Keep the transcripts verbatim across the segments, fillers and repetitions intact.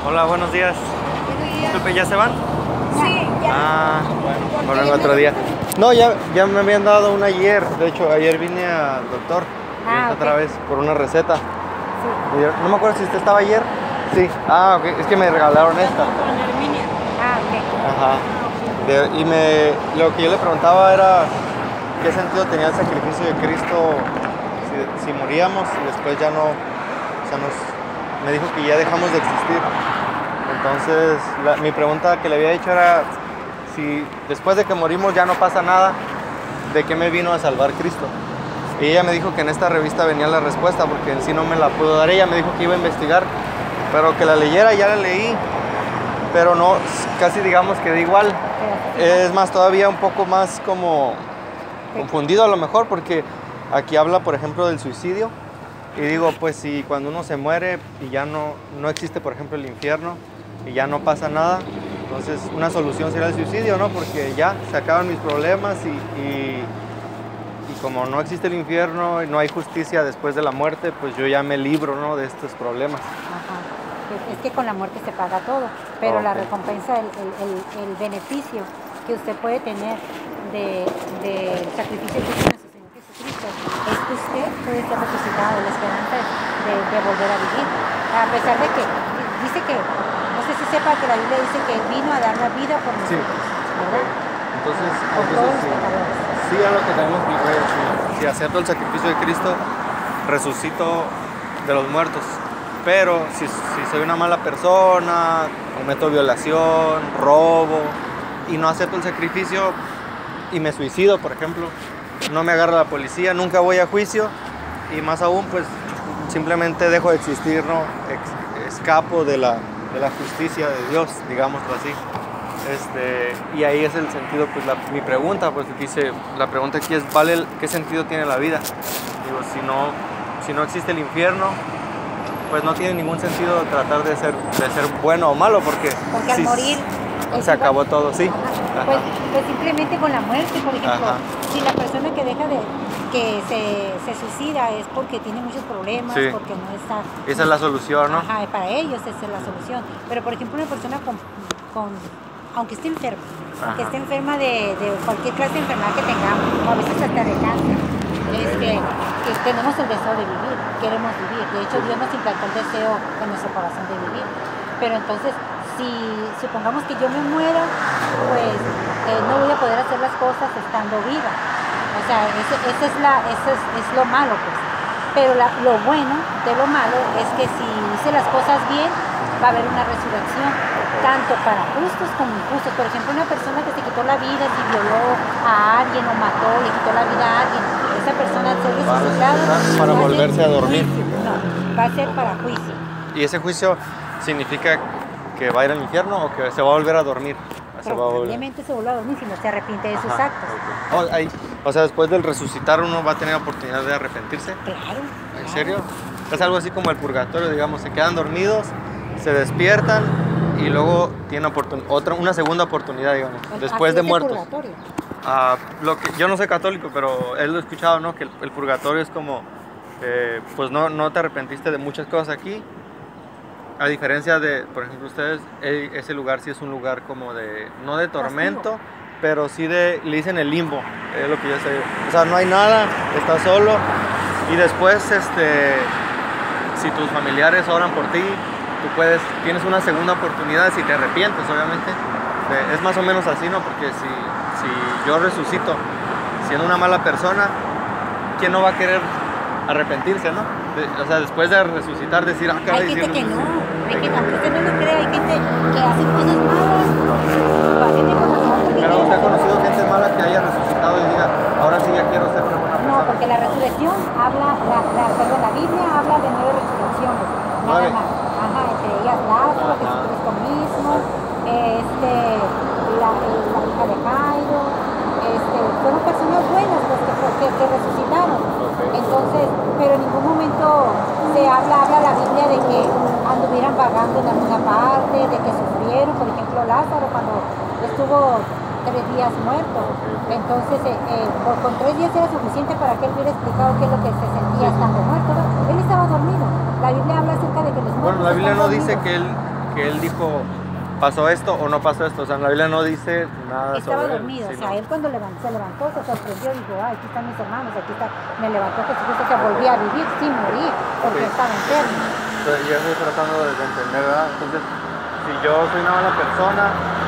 Hola, buenos días. Disculpe, ¿ya se van? Sí, ya. Ah, bueno, mejor vengo otro día. No, ya, ya me habían dado una ayer. De hecho, ayer vine al doctor. Ah, otra ok. vez por una receta. Sí. Y no me acuerdo si usted estaba ayer. Sí. Ah, ok. Es que me regalaron esta. Ah, ok. Ajá. De- y me, lo que yo le preguntaba era qué sentido tenía el sacrificio de Cristo si, si moríamos y después ya no, o sea, nos, me dijo que ya dejamos de existir. Entonces, la- mi pregunta que le había hecho era si después de que morimos ya no pasa nada, ¿de qué me vino a salvar Cristo? Y ella me dijo que en esta revista venía la respuesta porque en sí no me la pudo dar. Ella me dijo que iba a investigar, pero que la leyera, ya la leí, pero no, casi digamos que da igual. Es más, todavía un poco más como confundido a lo mejor, porque aquí habla, por ejemplo, del suicidio. Y digo, pues si cuando uno se muere y ya no, no existe, por ejemplo, el infierno y ya no pasa nada, entonces una solución sería el suicidio, ¿no? Porque ya se acaban mis problemas y, y, y como no existe el infierno y no hay justicia después de la muerte, pues yo ya me libro, ¿no?, de estos problemas. Ajá. Es, es que con la muerte se paga todo, pero Ok. la recompensa, el, el, el, el beneficio que usted puede tener del de, de sacrificio que hizo nuestro Señor Jesucristo es que usted puede ser resucitado, la esperanza de, de volver a vivir. A pesar de que dice que, no sé si sepa que la Biblia dice que Él vino a dar la vida por Sí. nosotros, ¿verdad? Entonces, Por todos los entonces sí, pecadores. sí, es lo que tenemos que ver. Si, si acepto el sacrificio de Cristo, resucito de los muertos. Pero si, si soy una mala persona, cometo violación, robo y no acepto el sacrificio y me suicido, por ejemplo, no me agarra la policía, nunca voy a juicio y más aún, pues simplemente dejo de existir, ¿no? Ex- escapo de la, de la justicia de Dios, digámoslo así. Este, y ahí es el sentido, pues la, mi pregunta, pues dice, la pregunta aquí es, ¿vale el- qué sentido tiene la vida? Digo, si no, si no existe el infierno, pues no tiene ningún sentido tratar de ser, de ser bueno o malo, porque, Porque al si morir es se igual. acabó todo, sí. Ajá. Ajá. Pues, pues simplemente con la muerte, por ejemplo, Ajá. si la persona que deja de que se, se suicida es porque tiene muchos problemas, Sí. porque no está... Esa es la solución, ¿no? Ajá, para ellos esa es la solución. Pero por ejemplo una persona con, con aunque esté enferma, aunque Ajá. esté enferma de, de cualquier clase de enfermedad que tengamos, o a veces hasta de cáncer, este, que tenemos el deseo de vivir, queremos vivir. De hecho, Dios nos implantó el deseo en nuestro corazón de vivir. Pero entonces, si supongamos que yo me muera, pues eh, no voy a poder hacer las cosas estando viva. O sea, ese, ese es, la, ese es, es lo malo, pues. Pero la, lo bueno de lo malo es que si hice las cosas bien, va a haber una resurrección, tanto para justos como injustos. Por ejemplo, una persona que se quitó la vida, si violó a alguien o mató, le quitó la vida a alguien, esa persona al ser Va a resucitada resucitar para va a ser volverse a dormir. juicio. No, va a ser para juicio. ¿Y ese juicio significa que va a ir al infierno o que se va a volver a dormir? Se va a volver. Probablemente se vuelve a dormir si no se arrepiente de sus Ajá, actos. ok. Oh, ahí, o sea, después del resucitar uno va a tener oportunidad de arrepentirse. Claro. ¿En claro. serio? Es algo así como el purgatorio, digamos, se quedan dormidos, se despiertan y luego tienen oportun- otra, una segunda oportunidad, digamos, El- después así de es el muertos. purgatorio. Ah, lo que, yo no soy católico, pero él lo he escuchado, ¿no? Que el, el purgatorio es como, eh, pues no, no te arrepentiste de muchas cosas aquí. A diferencia de, por ejemplo, ustedes, eh, ese lugar sí es un lugar como de, no de tormento, Castigo. pero sí de, le dicen el limbo, es lo que yo sé. O sea, no hay nada, estás solo y después, este, si tus familiares oran por ti, tú puedes, tienes una segunda oportunidad si te arrepientes, obviamente. Eh, Es más o menos así, ¿no? Porque si, si yo resucito siendo una mala persona, ¿quién no va a querer arrepentirse, no? De- o sea, después de resucitar, decir, ah, caray, Hay gente sí que no, resucité. hay que, aunque usted no lo crea, hay gente que hace cosas malas. Hay gente como nosotros que Pero quiere usted ha hacer conocido cosas- gente mala que haya resucitado y diga, ahora sí ya quiero ser una buena No, persona. porque la resurrección habla, la, la, perdón, la Biblia habla de nueve resurrecciones, nada Nueve. más. Ajá, entre ellas Lázaro, Ajá. Jesucristo mismo, este, la, el- la hija de Jairo, este, fueron personas buenas pues, que, que, que resucitaron. Ok. Entonces, pero en ningún momento se habla, habla la Biblia de que anduvieran vagando en alguna parte, de que sufrieron, por ejemplo Lázaro cuando estuvo tres días muerto. Entonces, eh, eh, por, con tres días era suficiente para que él hubiera explicado qué es lo que se sentía estando muerto, ¿no? Él estaba dormido. La Biblia habla acerca de que los muertos Bueno, la Biblia están no dice dormidos. que él que él dijo, pasó esto o no pasó esto. O sea, en la Biblia no dice nada Estaba sobre dormido, él. o sea, él cuando levantó, se levantó, se sorprendió, dijo, ay, aquí están mis hermanos, aquí está, me levantó Jesucristo, se volvía a vivir sin morir, porque Ok. estaba enfermo. Entonces, yo estoy tratando de entender, ¿verdad? Entonces, si yo soy una mala persona,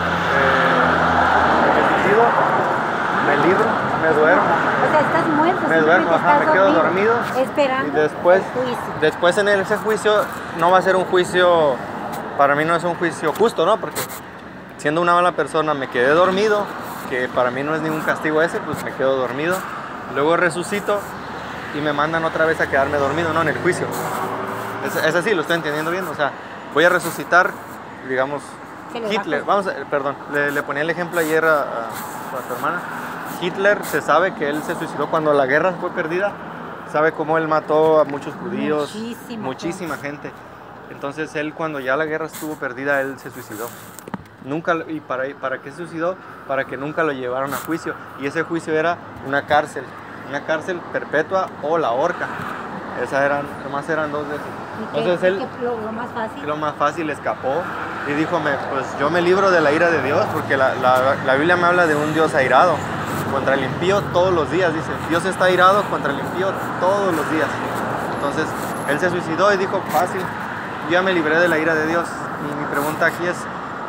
eh, me suicido, me libro, me duermo. O sea, estás muerto, Me duermo, simplemente ajá, estás me quedo dormido. esperando Y después, el juicio. después en ese juicio no va a ser un juicio, para mí no es un juicio justo, ¿no? Porque siendo una mala persona me quedé dormido, que para mí no es ningún castigo ese, pues me quedo dormido. Luego resucito y me mandan otra vez a quedarme dormido, ¿no? En el juicio. Es, es así, lo estoy entendiendo bien. O sea, voy a resucitar, digamos, Se le va Hitler. a- Vamos a, perdón, le, le ponía el ejemplo ayer a, a, a tu hermana. Hitler, se sabe que él se suicidó cuando la guerra fue perdida. Sabe cómo él mató a muchos judíos, Muchísima muchísima gente. Entonces él, cuando ya la guerra estuvo perdida, él se suicidó. Nunca, ¿y para, para qué se suicidó? Para que nunca lo llevaran a juicio. Y ese juicio era una cárcel, una cárcel perpetua o la horca. Esas eran, nomás eran dos veces. ¿Y qué- Entonces él, qué- lo, lo más fácil? lo más fácil, escapó y dijo, me, pues yo me libro de la ira de Dios, porque la, la, la Biblia me habla de un Dios airado contra el impío todos los días, dice, Dios está airado contra el impío todos los días. Entonces él se suicidó y dijo, fácil, yo ya me libré de la ira de Dios. Y mi pregunta aquí es,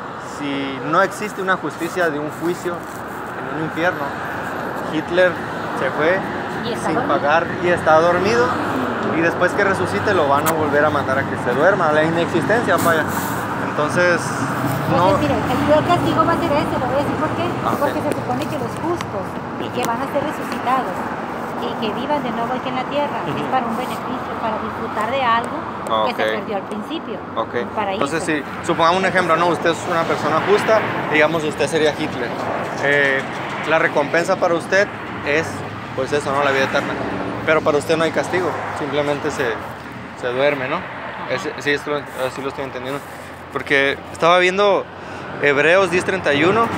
si no existe una justicia de un juicio en un infierno, Hitler se fue Y está sin dormido. pagar y está dormido, y después que resucite lo van a volver a mandar a que se duerma, la inexistencia falla. Entonces, no, Entonces, mire, el peor castigo va a ser ese, lo voy a decir por qué. Ah, ok. Porque se supone que los justos y que van a ser resucitados y que vivan de nuevo aquí en la tierra es Ujú. para un beneficio, para disfrutar de algo que se Ok. perdió al principio. ok. Un paraíso. Entonces, si supongamos un ejemplo, no, usted es una persona justa, digamos usted sería Hitler. Eh, la recompensa para usted es, pues eso, ¿no? La vida eterna. Pero para usted no hay castigo, simplemente se, se duerme, ¿no? Es- sí, esto, así lo estoy entendiendo. Porque estaba viendo Hebreos diez treinta y uno,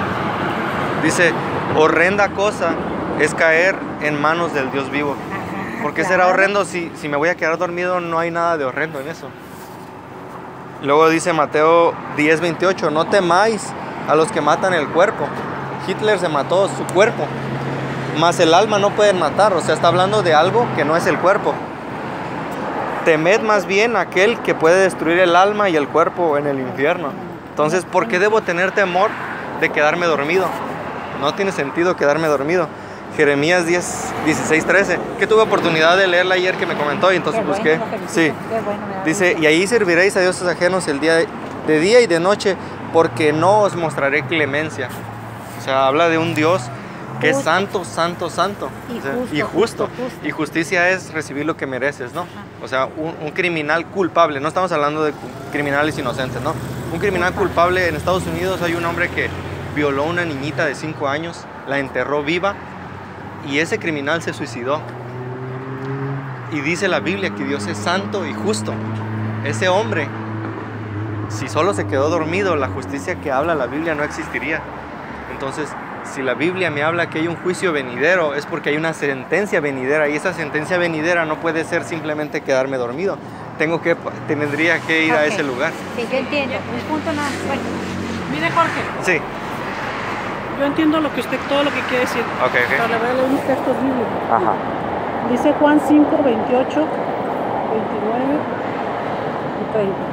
dice, horrenda cosa es caer en manos del Dios vivo. Ajá, ¿Por qué claro. será horrendo si, si me voy a quedar dormido? No hay nada de horrendo en eso. Luego dice Mateo diez veintiocho, no temáis a los que matan el cuerpo. Hitler se mató su cuerpo, mas el alma no pueden matar. O sea, está hablando de algo que no es el cuerpo. Temed más bien a aquel que puede destruir el alma y el cuerpo en el infierno. Entonces, ¿por qué debo tener temor de quedarme dormido? No tiene sentido quedarme dormido. Jeremías diez, dieciséis, trece, que tuve oportunidad de leerla ayer que me comentó y entonces Qué bueno, busqué. lo felicito, Sí. qué bueno, me da Dice, gusto. y ahí serviréis a dioses ajenos el día de, de día y de noche, porque no os mostraré clemencia. O sea, habla de un Dios que es Justo. santo, santo, santo. Y O sea, justo, y justo. justo, justo. Y justicia es recibir lo que mereces, ¿no? Ajá. O sea, un, un criminal culpable. No estamos hablando de cu- criminales inocentes, ¿no? Un criminal culpable en Estados Unidos hay un hombre que violó a una niñita de cinco años, la enterró viva y ese criminal se suicidó. Y dice la Biblia que Dios es santo y justo. Ese hombre, si solo se quedó dormido, la justicia que habla la Biblia no existiría. Entonces, si la Biblia me habla que hay un juicio venidero, es porque hay una sentencia venidera, y esa sentencia venidera no puede ser simplemente quedarme dormido. Tengo que, tendría que ir a Ok. ese lugar. Sí, yo entiendo. Un punto nada. Bueno, Mire, Jorge, Sí, yo entiendo lo que usted, todo lo que quiere decir. ok, Pero ok. le voy a leer unos textos bíblicos. Ajá. Dice Juan cinco, veintiocho, veintinueve y treinta.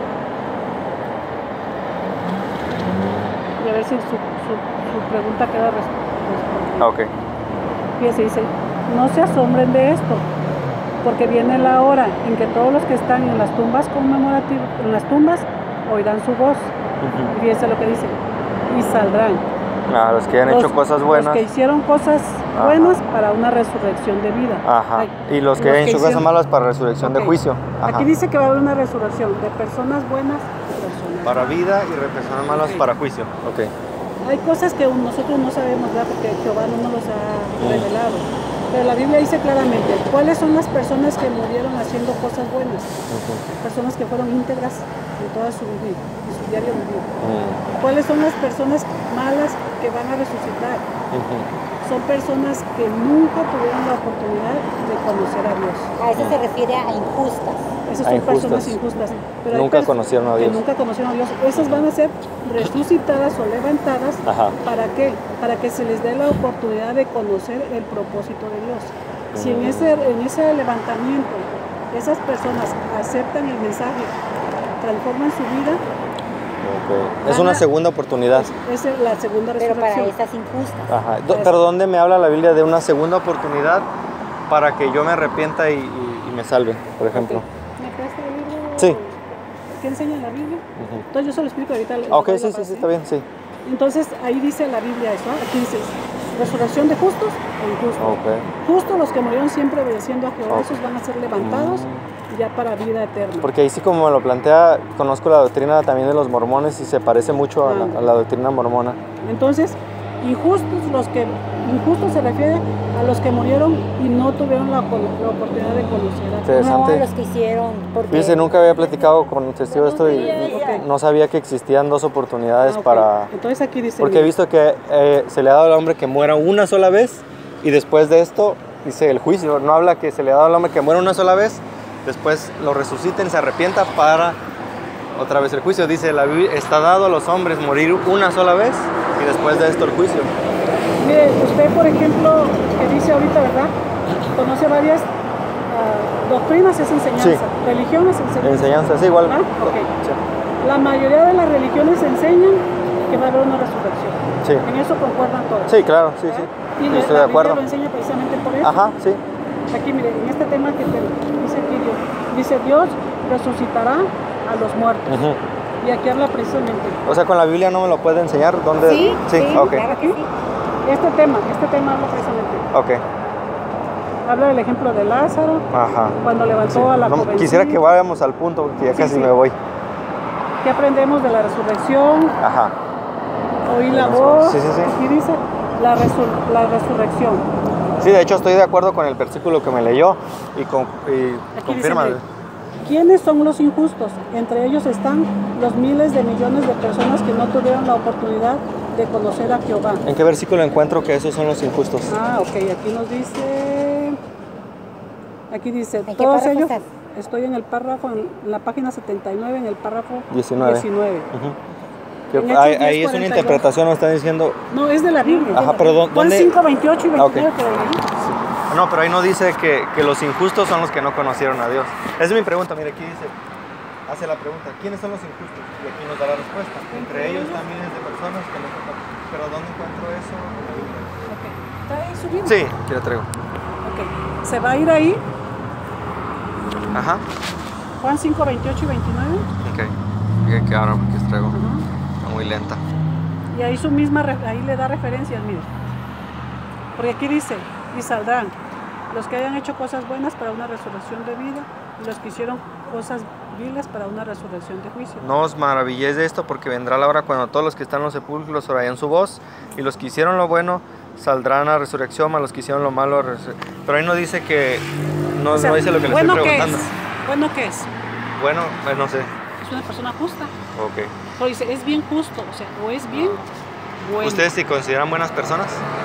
Y a ver si su, su, su pregunta queda res- respondida. Ok. Fíjese, dice, no se asombren de esto, porque viene la hora en que todos los que están en las tumbas conmemorativas, en las tumbas, oirán su voz. Y fíjese lo que dice, y saldrán. Ah, los que han hecho cosas Los buenas. que hicieron cosas Ajá. buenas para una resurrección de vida. Ajá. Ay, Y los que los han que hecho cosas hicieron- malas para resurrección de Ok. juicio. Ajá. Aquí dice que va a haber una resurrección de personas buenas y personas Para malas. vida y de personas malas Ok. para juicio. Ok. Hay cosas que nosotros no sabemos, ¿verdad? Porque Jehová no nos los ha revelado. Pero la Biblia dice claramente, ¿cuáles son las personas que murieron haciendo cosas buenas? Personas que fueron íntegras en toda su vida, en su diario vivir. Mm. ¿Cuáles son las personas malas que van a resucitar? Ujú. Son personas que nunca tuvieron la oportunidad de conocer a Dios. A eso se refiere a injustas. Esas A son injustas. personas injustas. Pero hay Nunca pers- conocieron a Dios. Que nunca conocieron a Dios. Esas van a ser resucitadas o levantadas. Ajá. ¿Para qué? Para que se les dé la oportunidad de conocer el propósito de Dios. Si en Mm. ese, en ese levantamiento esas personas aceptan el mensaje, transforman su vida, Ok. Es Van una a- segunda oportunidad. esa es la segunda Pero para resurrección. esas injustas. Ajá. Do- Pero ¿dónde me habla la Biblia de una segunda oportunidad para que yo me arrepienta y, y- y me salve, por ejemplo? Ok. ¿Me presta el libro? Sí. ¿Qué enseña la Biblia? Ujú. Entonces yo se lo explico ahorita. le Ok, doy la sí, sí, base. sí, está bien, sí. Entonces ahí dice la Biblia eso. ¿ah? Aquí dice resurrección de justos e injustos. Ok. Justos los que murieron siempre obedeciendo a Jehová, Ok. esos van a ser levantados Mm. ya para vida eterna. Porque ahí sí como me lo plantea, conozco la doctrina también de los mormones y se parece mucho a la, a la doctrina mormona. Entonces, injustos los que injustos se refiere a los que murieron y no tuvieron la, la oportunidad de conocer a Dios. No a Interesante. los que hicieron. Porque Fíjese, nunca había platicado con un testigo de esto y Ok. no sabía que existían dos oportunidades Ah, ok. para... Entonces aquí dice. Porque he mira, visto que eh, se le ha dado al hombre que muera una sola vez y después de esto, dice el juicio, no habla que se le ha dado al hombre que muera una sola vez, después lo resuciten, se arrepienta para otra vez el juicio. Dice la Biblia, está dado a los hombres morir una sola vez y después de esto el juicio. Mire, usted por ejemplo, que dice ahorita, ¿verdad? Conoce varias ah, doctrinas, es enseñanza. Sí. Religión es enseñanza. Enseñanza, sí, igual. Ah, ok. Sí. La mayoría de las religiones enseñan que va a haber una resurrección. Sí. En eso concuerdan todas. Sí, claro, sí, ¿verdad? sí. Y Yo la, estoy la de Biblia acuerdo. lo enseña precisamente por eso. Ajá, sí. Aquí, mire, en este tema que te, dice aquí Dios, dice Dios resucitará a los muertos. Ujú. Y aquí habla precisamente. O sea, con la Biblia no me lo puede enseñar. ¿Dónde? Sí, sí, ok. claro que sí. Este tema, este tema habla precisamente. Ok. Habla del ejemplo de Lázaro, Ajá. cuando levantó Sí. a la No, jovencita. quisiera que vayamos al punto porque ya Sí, casi sí. me voy. ¿Qué aprendemos de la resurrección? Ajá. Oí la Sí, voz. sí, sí. Aquí dice la, resur- la resurrección. Sí, de hecho estoy de acuerdo con el versículo que me leyó y, con, y Aquí confirma. dice, mire, ¿quiénes son los injustos? Entre ellos están los miles de millones de personas que no tuvieron la oportunidad de conocer a Jehová. ¿En qué versículo encuentro que esos son los injustos? Ah, ok, aquí nos dice, aquí dice, ¿En qué todos párrafo ellos, estás? estoy en el párrafo, en la página setenta y nueve, en el párrafo diecinueve. diecinueve. Ujú. Que En Hechos ahí, diez, ahí es una cuarenta y dos. interpretación, nos están diciendo... No, es de la Biblia. Ajá, pero ¿dó- Juan dónde? cinco, veintiocho y Ah, ok. veintinueve, pero ahí. No, pero ahí no dice que, que los injustos son los que no conocieron a Dios. Esa es mi pregunta, mire, aquí dice, hace la pregunta, ¿quiénes son los injustos? Y aquí nos da la respuesta. Entre ellos están miles de personas que no conocen. Pero ¿dónde encuentro eso en la Biblia? Ok, ¿está ahí su Biblia? Sí, aquí la traigo. Ok, se va a ir ahí, Ajá. Juan cinco, veintiocho y veintinueve. Ok. Bien que ahora porque traigo. Ajá. Está muy lenta. Y ahí su misma, re- ahí le da referencias, mire. Porque aquí dice, y saldrán los que hayan hecho cosas buenas para una resurrección de vida, y los que hicieron cosas viles para una resurrección de juicio. No os maravilléis de esto, porque vendrá la hora cuando todos los que están en los sepulcros oirán su voz, y los que hicieron lo bueno saldrán a resurrección, mas los que hicieron lo malo a resur- Pero ahí no dice que... No, O sea, no dice lo que le ¿bueno estoy qué preguntando. es? ¿Bueno qué es? Bueno, pues no sé. Es una persona justa. Ok. Pero dice, es bien justo, o sea, o es bien bueno. ¿Ustedes se consideran buenas personas?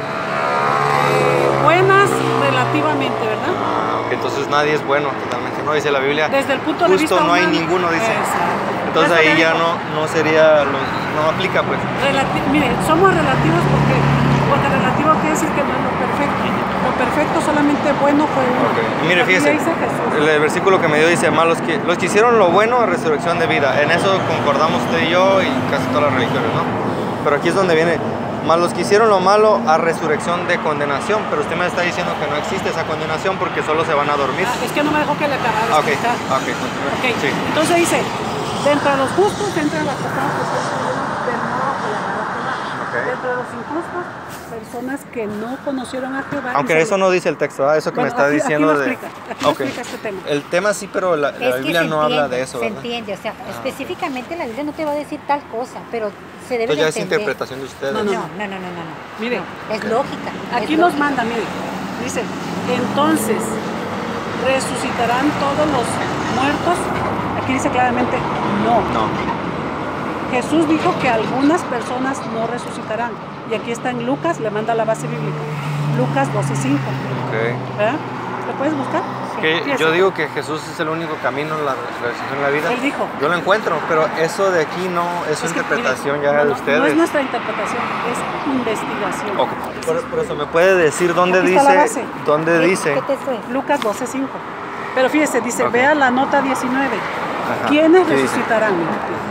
Buenas relativamente, ¿verdad? Ah, ok. Entonces nadie es bueno totalmente. No dice la Biblia. Desde el punto de Justo vista no hay humano. ninguno, dice. Exacto. Entonces Por eso ahí le ya digo, no, no sería... lo- no aplica pues. relati- mire, somos relativos porque, porque relativo quiere decir que no es lo perfecto. Lo perfecto solamente bueno fue uno. Ok. Y mire, La Biblia fíjese, dice Jesús. el, el versículo que me dio dice, más los que, los que hicieron lo bueno a resurrección de vida. En eso concordamos usted y yo y casi todas las religiones, ¿no? Pero aquí es donde viene, más los que hicieron lo malo a resurrección de condenación. Pero usted me está diciendo que no existe esa condenación porque solo se van a dormir. Ah, es que no me dejó que le acabara de Ah, ok, explicar. ah, ok, continúe. Ok, Sí. entonces dice, dentro de los justos, dentro de las personas que son del modo que la Jehová. Ok. Dentro de los injustos, personas que no conocieron a Jehová. Aunque y se- eso no dice el texto, ¿verdad? Eso que Bueno, me está aquí- aquí diciendo lo de... explica, aquí lo Ok. explica este tema. El tema sí, pero la, la Es que Biblia se no habla entiende, de eso, se ¿verdad? entiende, o sea, Ah. específicamente la Biblia no te va a decir tal cosa, pero se debe Entonces ya de es entender. interpretación de ustedes. No, no, no, no, no, no. Mire, No, es ok. lógica. Aquí es nos lógica. manda, mire, dice, entonces resucitarán todos los muertos. Aquí dice claramente, no. No. Jesús dijo que algunas personas no resucitarán. Y aquí está en Lucas, le manda la base bíblica. Lucas doce cinco. Okay. ¿Verdad? ¿Lo puedes buscar? Que Empieza. yo digo que Jesús es el único camino, la resurrección en la vida. Él dijo. Yo lo encuentro, pero eso de aquí no, es su Es que, interpretación mire, ya no, de no, ustedes. No es nuestra interpretación, es investigación. Ok. Por, por eso, ¿me puede decir dónde Aquí está la dice? base. ¿Dónde ¿Qué- dice? ¿Qué texto es? Lucas doce cinco. Pero fíjese, dice, Ok. vea la nota diecinueve. Ajá. ¿Quiénes ¿Qué dice? resucitarán? Mira,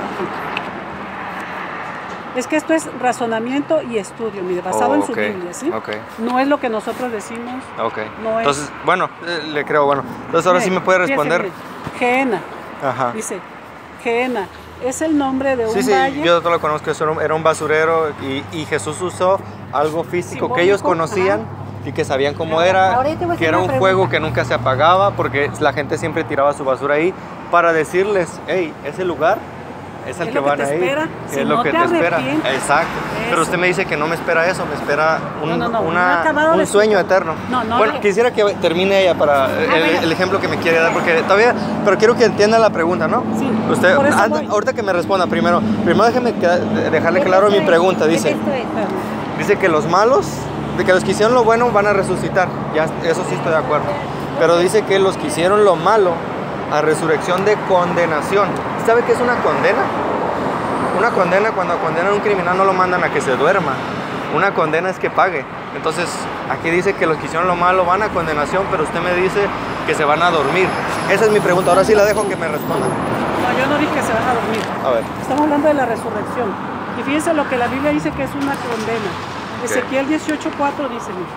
es que esto es razonamiento y estudio, mire, basado Oh, en su ok, Biblia, ¿sí? ok. No es lo que nosotros decimos. Ok. No es- Entonces, bueno, eh, le creo, bueno. Entonces ahora sí me puede Fíjese, responder. mire, Gehenna, Ajá. dice, Gehenna, es el nombre de un Sí, sí, valle. yo lo conozco, eso era un- era un basurero y, y Jesús usó algo físico que ellos Simbólico, conocían ajá. y que sabían cómo Ahora, era, ahora yo te voy a que hacer era una un fuego pregunta. que nunca se apagaba porque la gente siempre tiraba su basura ahí para decirles, hey, ese lugar es al Es que lo que van te a ir, espera, es si lo no que te te espera. arrepientes. Exacto. Pero Eso. usted me dice que no me espera eso, me espera un, No, no, no, una- no he acabado un de sueño explicar. eterno. No, no, bueno, no. quisiera que termine ella para el, bueno. el ejemplo que me quiere dar porque todavía, pero quiero que entienda la pregunta, ¿no? Sí, Usted, por eso antes- voy. ahorita que me responda primero, primero déjeme queda- dejarle ¿Qué claro mi texto es? pregunta. ¿Qué Dice, texto es? dice que los malos, de que los que hicieron lo bueno van a resucitar. Ya, eso sí estoy de acuerdo. Pero dice que los que hicieron lo malo a resurrección de condenación. ¿Sabe qué es una condena? Una condena, cuando condenan a un criminal no lo mandan a que se duerma. Una condena es que pague. Entonces, aquí dice que los que hicieron lo malo van a condenación, pero usted me dice que se van a dormir. Esa es mi pregunta. Ahora sí la dejo que me responda. No, yo no dije que se van a dormir. A ver. Estamos hablando de la resurrección. Y fíjense lo que la Biblia dice que es una condena. Ezequiel dieciocho cuatro dice, mira,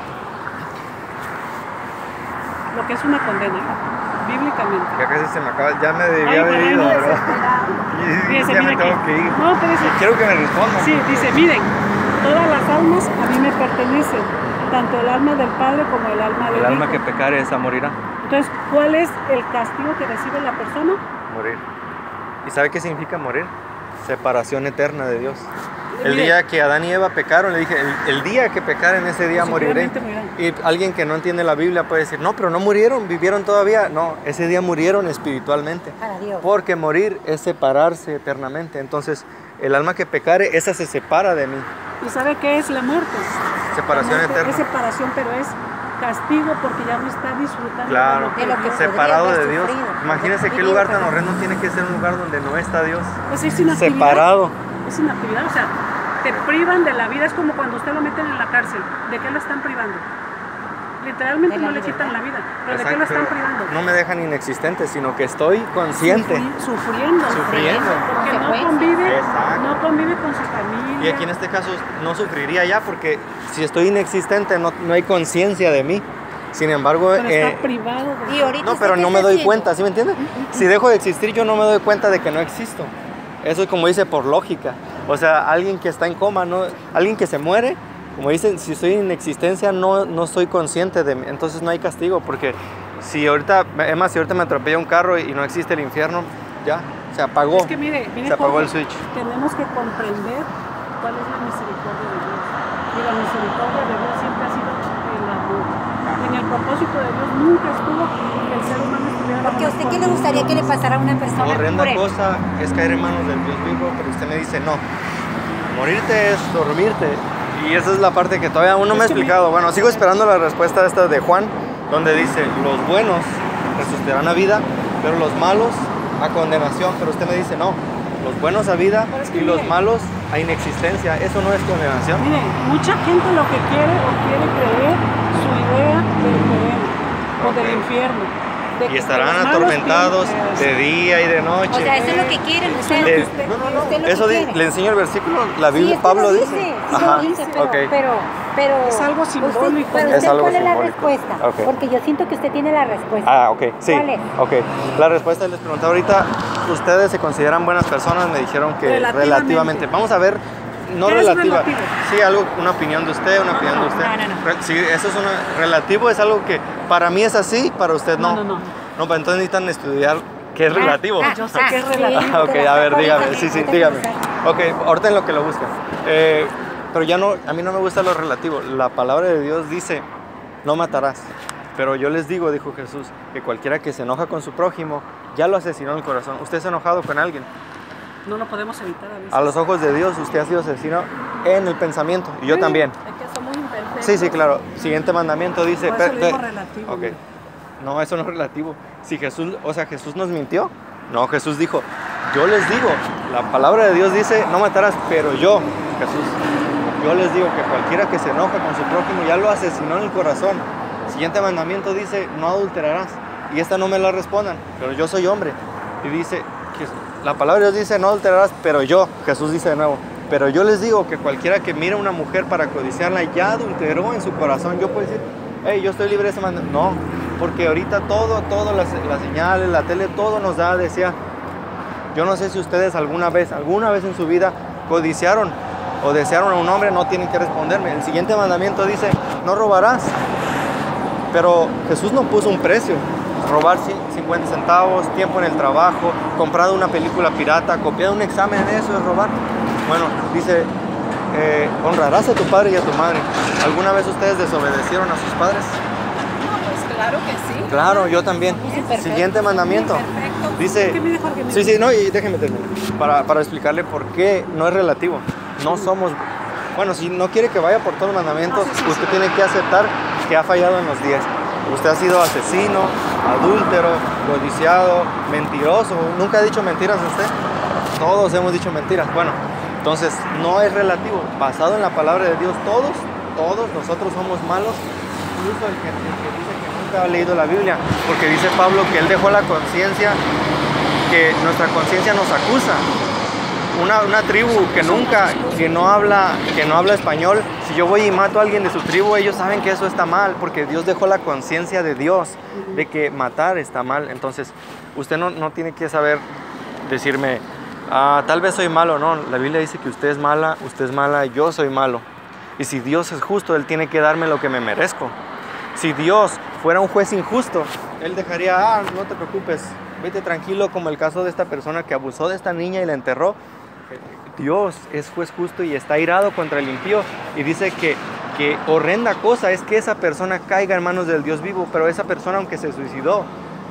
lo que es una condena, bíblicamente. Ya casi se me acaba, ya me debía Ay, haber caray, ido, no, ¿verdad? Y Fíjense, ya me mira tengo aquí. que ir. No, espérese. Quiero que me responda. Sí, dice, miren, todas las almas a mí me pertenecen, tanto el alma del Padre como el alma del El alma Hijo. que pecare, esa morirá. Entonces, ¿cuál es el castigo que recibe la persona? Morir. ¿Y sabe qué significa morir? Separación eterna de Dios. El Mire. día que Adán y Eva pecaron, le dije, el, el día que pecaren, ese día Pues moriré. seguramente morirán. Y alguien que no entiende la Biblia puede decir, no, pero no murieron, vivieron todavía. No, ese día murieron espiritualmente. Para Dios. Porque morir es separarse eternamente. Entonces, el alma que pecare, esa se separa de mí. ¿Y sabe qué es la muerte? Separación La muerte eterna. Es separación, pero es castigo porque ya no está disfrutando Claro, de lo que De lo que Dios- podría separado haber de Dios. sufrido. Imagínese qué Vivido lugar tan con- horrendo tiene que ser un lugar donde no está Dios. Pues es inactividad. Separado. Es inactividad, o sea, te privan de la vida, es como cuando usted lo meten en la cárcel. ¿De qué lo están privando? Literalmente De la no le libertad. quitan la vida, pero ¿de qué Exacto, lo están pero privando? no me dejan inexistente, sino que estoy consciente. Sufri- sufriendo. Sufriendo. Porque no Consecuencias. convive, Exacto. no convive con su familia. Y aquí en este caso no sufriría ya porque si estoy inexistente no, no hay conciencia de mí. Sin embargo, Pero eh, está privado de Y ahorita no, usted pero qué no me está doy haciendo? cuenta, ¿sí me entiende? Si dejo de existir yo no me doy cuenta de que no existo. Eso es como dice por lógica. O sea, alguien que está en coma, no, alguien que se muere, como dicen, si estoy en existencia no, no soy consciente de mí, entonces no hay castigo, porque si ahorita, es más, si ahorita me atropella un carro y no existe el infierno, ya, se apagó, Es que mire, mire se apagó Jorge, el switch. tenemos que comprender cuál es la misericordia de Dios. Y la misericordia de Dios siempre ha sido el amor. En el propósito de Dios nunca estuvo que el ser humano estuviera bajo Porque a usted, ¿qué le las gustaría que le pasara a una persona? Horrenda por ejemplo? cosa es caer en manos del Dios vivo, pero usted me dice no. Morirte es dormirte. Y esa es la parte que todavía aún no me ha Es que mi- explicado. Bueno, sigo esperando la respuesta esta de Juan, donde dice, los buenos resucitarán a vida, pero los malos a condenación. Pero usted me dice, no, los buenos a vida Pero es que y los mire. malos a inexistencia. Eso no es condenación. Mire, mucha gente lo que quiere o quiere creer su idea del infierno o del Ok. infierno. de Y que estarán los malos atormentados tienen- de día y de noche. O sea, eso es lo que quieren ustedes. Eh, usted- no, no, no. usted lo que Eso di- quiere. le enseño el versículo, la Biblia, Sí, es que Pablo lo dice. sí Ajá, lo dice, pero, ok. pero, pero Es algo usted- simbólico. pero Es usted, algo ¿cuál es la simbólico. respuesta? Ok. Porque yo siento que usted tiene la respuesta. Ah, ok, sí. ¿Cuál es? Ok. La respuesta les preguntaba ahorita, ¿ustedes se consideran buenas personas? Me dijeron que Relativamente. relativamente. Vamos a ver, no ¿Qué es relativa. relativo? Sí, algo, una opinión de usted, una opinión de usted. no, no, no. Re- Sí, eso es una, relativo es algo que para mí es así, para usted no. No, no, no. No, pues entonces necesitan estudiar qué es Ah, relativo. ah, Yo sé que es sí, relativo. Ah, ok, te la a ver, saco dígame. ahorita, Sí, sí, ahorita dígame. que me saque. Ok, ahorita en lo que lo buscan. Eh, pero ya no, a mí no me gusta lo relativo. La palabra de Dios dice, no matarás. Pero yo les digo, dijo Jesús, que cualquiera que se enoja con su prójimo, ya lo asesinó en el corazón. ¿Usted se ha enojado con alguien? no lo podemos evitar a veces. A los ojos de Dios, usted ha sido asesino en el pensamiento. Y yo Sí, también. Es que somos imperfectos. Sí, sí, claro. Siguiente mandamiento dice... Por eso pe- le digo pe- relativo. Ok. mira. No, eso no es relativo. Si Jesús, o sea, Jesús nos mintió. No, Jesús dijo, yo les digo, la palabra de Dios dice, no matarás, pero yo, Jesús, yo les digo que cualquiera que se enoja con su prójimo ya lo asesinó en el corazón. Siguiente mandamiento dice, no adulterarás. Y esta no me la respondan, pero yo soy hombre. Y dice, que la palabra de Dios dice, no adulterarás, pero yo, Jesús dice de nuevo, pero yo les digo que cualquiera que mire a una mujer para codiciarla ya adulteró en su corazón. Yo puedo decir, hey, yo estoy libre de ese mandamiento. No, porque ahorita todo, todo, las, las señales, la tele, todo nos da a desear. Yo no sé si ustedes alguna vez, alguna vez en su vida codiciaron o desearon a un hombre, no tienen que responderme. El siguiente mandamiento dice, no robarás. Pero Jesús no puso un precio. Robar cincuenta centavos, tiempo en el trabajo, comprado una película pirata, copiado un examen, eso es robar. Bueno, dice, eh, honrarás a tu padre y a tu madre. ¿Alguna vez ustedes desobedecieron a sus padres? No, pues claro que sí. Claro, yo también. Siguiente mandamiento. Perfecto. Dice, ¿Qué me dijo que me sí, sí, no, y déjeme terminar. Para, para explicarle por qué no es relativo. No somos, bueno, si no quiere que vaya por todos los mandamientos, No, sí, sí, usted sí. tiene que aceptar que ha fallado en los diez. Usted ha sido asesino, adúltero, codiciado, mentiroso. ¿Nunca ha dicho mentiras usted? Todos hemos dicho mentiras. Bueno, entonces no es relativo. Basado en la palabra de Dios, todos, todos nosotros somos malos. Incluso el que, el que dice que nunca ha leído la Biblia. Porque dice Pablo que él dejó la conciencia, que nuestra conciencia nos acusa. Una, una tribu que nunca, que no habla, que no habla español, si yo voy y mato a alguien de su tribu, ellos saben que eso está mal, porque Dios dejó la conciencia de Dios, de que matar está mal. Entonces, usted no, no tiene que saber decirme, ah, tal vez soy malo, no. La Biblia dice que usted es mala, usted es mala, yo soy malo. Y si Dios es justo, Él tiene que darme lo que me merezco. Si Dios fuera un juez injusto, Él dejaría, ah, no te preocupes, vete tranquilo, como el caso de esta persona que abusó de esta niña y la enterró. Dios es juez justo y está irado contra el impío y dice que, que horrenda cosa es que esa persona caiga en manos del Dios vivo, pero esa persona, aunque se suicidó,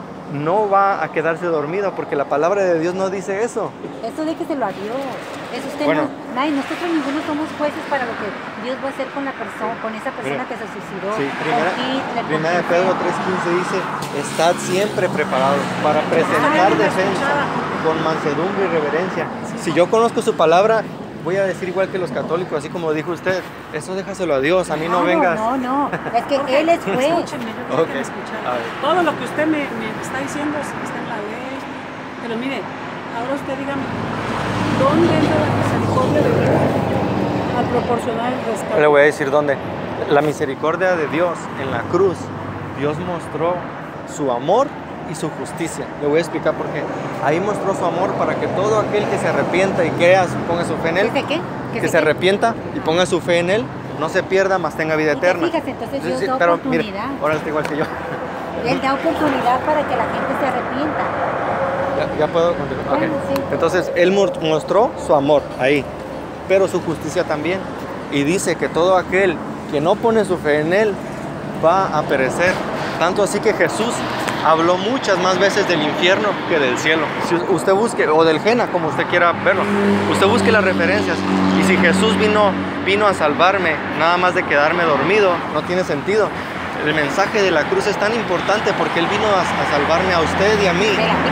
no va a quedarse dormida porque la palabra de Dios no dice eso. Eso déjeselo a Dios. Eso usted Bueno. no, nadie, nosotros ninguno somos jueces para lo que Dios va a hacer con la persona, con esa persona Mira. que se suicidó. Sí, con primera, Hitler, con primera de quien Pedro sea. tres quince dice, estad siempre preparados para presentar defensa con mansedumbre y reverencia. Si yo conozco su palabra, voy a decir igual que los católicos, así como dijo usted, eso déjaselo a Dios, a mí no Claro, vengas. No, no, es que Él es juez. Escúcheme, yo Ok. quiero escuchar. A ver. Todo lo que usted me, me está diciendo está en la ley. Pero mire, ahora usted dígame, ¿dónde entra la misericordia de Dios al proporcionar el rescate? Le voy a decir dónde. La misericordia de Dios en la cruz, Dios mostró su amor y su justicia. Le voy a explicar por qué. Ahí mostró su amor para que todo aquel que se arrepienta y crea, ponga su fe en Él, ¿Qué sé qué? ¿Qué que sé se qué? arrepienta y ponga su fe en Él, no se pierda, mas tenga vida ¿Y te eterna. fijas? Entonces Sí, Dios sí, da pero mire, oportunidad. ahora está igual que yo. Él da oportunidad para que la gente se arrepienta. Ya, ya puedo continuar. Ok. Bueno, sí. Entonces, Él mo- mostró su amor ahí, pero su justicia también. Y dice que todo aquel que no pone su fe en Él va a perecer. Tanto así que Jesús habló muchas más veces del infierno que del cielo. Si usted busque, o del Jena, como usted quiera verlo, usted busque las referencias. Y si Jesús vino, vino a salvarme, nada más de quedarme dormido, no tiene sentido. El mensaje de la cruz es tan importante porque Él vino a, a salvarme a usted y a mí Espérate.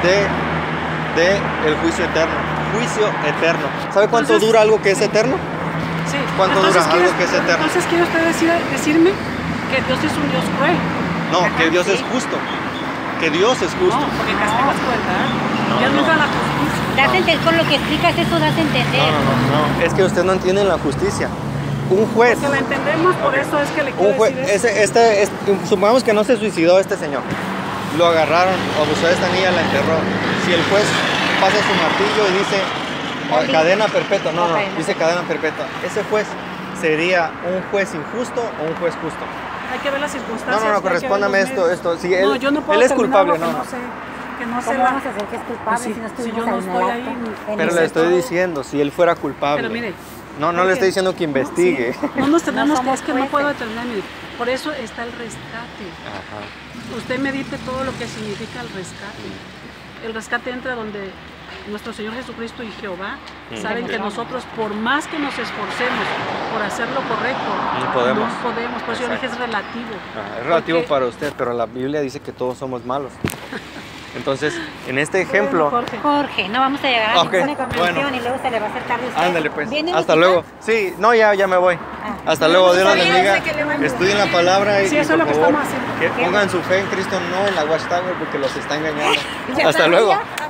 de, de el juicio eterno. Juicio eterno. ¿Sabe cuánto Entonces- dura algo que es eterno? Sí. ¿Cuánto Entonces, dura ¿quiere- algo que es eterno? Entonces, ¿quiere usted decir, decirme que Dios es un Dios cruel? No, Ajá, que Dios sí. es justo. Que Dios es justo. No, porque castiga es crueldad. Dios no. no da la justicia. Das a enten- con lo que explicas eso das a entender. No, no, no, no. Es que usted no entiende la justicia. Un juez, Que la entendemos, por eso es que le quiero un juez, decir eso. ese, este, este- supongamos que no se suicidó este señor. Lo agarraron, abusó de esta niña, la enterró. Si el juez pasa su martillo y dice ah, Oli. cadena perpetua, no, no, Ok. dice cadena perpetua. Ese juez sería un juez injusto o un juez justo. Hay que ver las No, circunstancias. no, no, hay que ver correspóndame los esto, medios. esto. Si él, no, yo no puedo él es terminar culpable, algo no, que no. sé, que no sé ¿Cómo la... vamos a hacer que es culpable Pues sí, si no si estuvimos yo no en el estoy acto? ahí, En Pero el- le estoy todo. diciendo, si él fuera culpable. Pero mire, no, no le porque- estoy diciendo que investigue. No, sí, no nos tenemos No que, somos es que no jueces. puedo determinar, mire, por eso está el rescate. Ajá. Usted medite todo lo que significa el rescate. El rescate entra donde nuestro Señor Jesucristo y Jehová, Mm. saben que nosotros, por más que nos esforcemos por hacer lo correcto, No podemos. no podemos. Por eso yo dije es Exacto. relativo. Ajá, es relativo Porque- para usted, pero la Biblia dice que todos somos malos. Entonces, en este ejemplo, Bueno, Jorge. Jorge, no vamos a llegar a Ok, ninguna conclusión bueno. y luego se le va a hacer tarde a usted. ándale pues, ¿Viene hasta visita? luego. Sí, no, ya, ya me voy. Ah. Hasta luego, Dios los sabía, bendiga. sé que le va a ayudar. Estudien la palabra y, Sí, y eso por es lo que favor, estamos haciendo. que Qué pongan su fe en Cristo, no en la Watchtower, porque los está engañando. Ya Hasta sabía. luego.